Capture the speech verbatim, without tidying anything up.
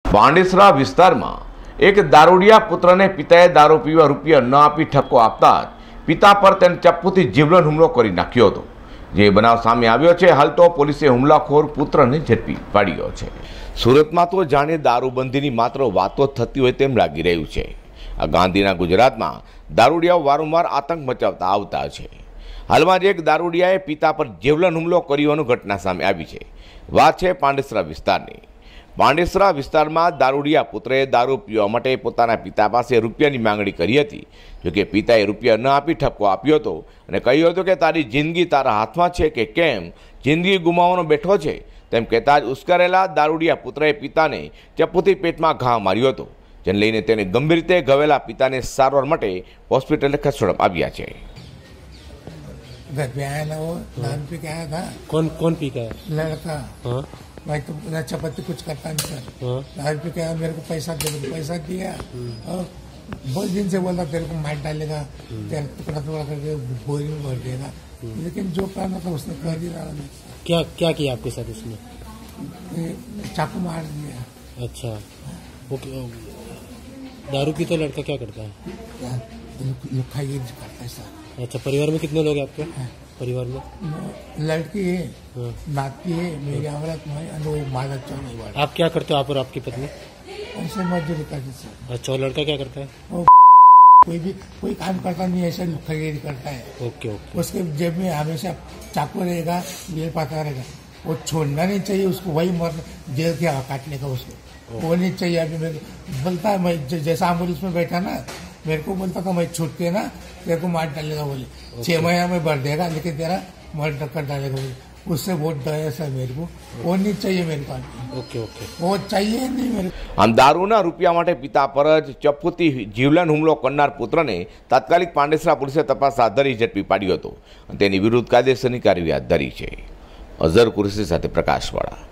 પાંડેસરા વિસ્તારમાં એક દારૂડિયા પુત્રને પિતાએ દારૂ પીવા રૂપિયા ન આપી ઠપકો આપતા જ પિતા પર તેને ચપ્પુથી જીવલેણ હુમલો કરી નાખ્યો હતો, જે બનાવ સામે આવ્યો છે। હાલ તો પોલીસે હુમલાખોર પુત્રને ઝડપી પાડ્યો છે। સુરતમાં તો જાણે દારૂબંધીની માત્ર વાતો થતી હોય તેમ લાગી રહ્યું છે। આ ગાંધીના ગુજરાતમાં દારૂડિયાઓ વારંવાર આતંક મચાવતા આવતા છે। હાલમાં જ એક દારૂડિયાએ પિતા પર જીવલેણ હુમલો કર્યોની ઘટના સામે આવી છે। વાત છે પાંડેસરા વિસ્તારની। પાંડેસરા વિસ્તારમાં દારૂડિયા પુત્રએ દારૂ પીવા માટે પોતાના પિતા પાસે રૂપિયાની માંગણી કરી હતી, જોકે પિતાએ રૂપિયા ન આપી ઠપકો આપ્યો હતો અને કહ્યું હતું કે તારી જિંદગી તારા હાથમાં છે કે કેમ, જિંદગી ગુમાવવાનો બેઠો છે તેમ કહેતા જ ઉશ્કેરેલા દારૂડિયા પુત્રએ પિતાને ચપ્પુથી પેટમાં ઘા માર્યો હતો, જેને લઈને તેને ગંભીર રીતે ઘવાયેલા પિતાને સારવાર માટે હોસ્પિટલે ખસેડવામાં આવ્યા છે। घर पे आया ना, वो दारू पी के आया था। कौन कौन पी के आया? लड़का। हाँ भाई तो अच्छा पत्ती कुछ करता नहीं सर। हाँ दारू पी के आया, मेरे को पैसा दे, मेरे को पैसा दिया और बहुत दिन से बोला तेरे को मार डालेगा, तेरे टुकड़ा टुकड़ा करके बोरी में भर देगा, लेकिन जो करना था उसने कर ही रहा। क्या क्या किया आपके साथ उसने? चाकू मार दिया। अच्छा, वो दारू पीता लड़का क्या करता है? लुखाई करता है सर। अच्छा, परिवार में कितने लोग हैं आपके? परिवार में लड़की है, नाती है, मेरी औरत में मादा चौदह। आप क्या करते हो आप और आपकी पत्नी? ऐसे मजदूरी करते सर। अच्छा, और लड़का क्या करता है? वो कोई भी कोई काम करता नहीं, ऐसे लुखाई करता है। Okay okay. उसके जेब में हमेशा चाकू रहेगा, बेल पाता रहेगा, वो छोड़ना नहीं चाहिए उसको, वही मर जेल के काटने का उसको वो नहीं चाहिए। अभी मेरे बोलता है, मैं जैसा एम्बुलेंस में बैठा ना, मेरे को बोलता था मैं छूट के ना तेरे को मार डालेगा, बोले छह महीना में भर देगा लेकिन तेरा मर्डर कर डालेगा, बोले उससे बहुत डर है सर मेरे को, वो नहीं चाहिए मेरे को। ओके ओके, वो चाहिए नहीं मेरे को। આમ દારૂના રૂપિયા માટે પિતા પર જ ચપ્પુથી જીવલેણ હુમલો કરનાર પુત્રને તાત્કાલિક પાંડેસરા પોલીસે તપાસ હાથ ધરી ઝડપી પાડ્યો હતો અને તેની વિરુદ્ધ કાયદેસરની કાર્યવાહી હાથ ધરી છે। અઝર કુરેશી સાથે પ્રકાશવાળા।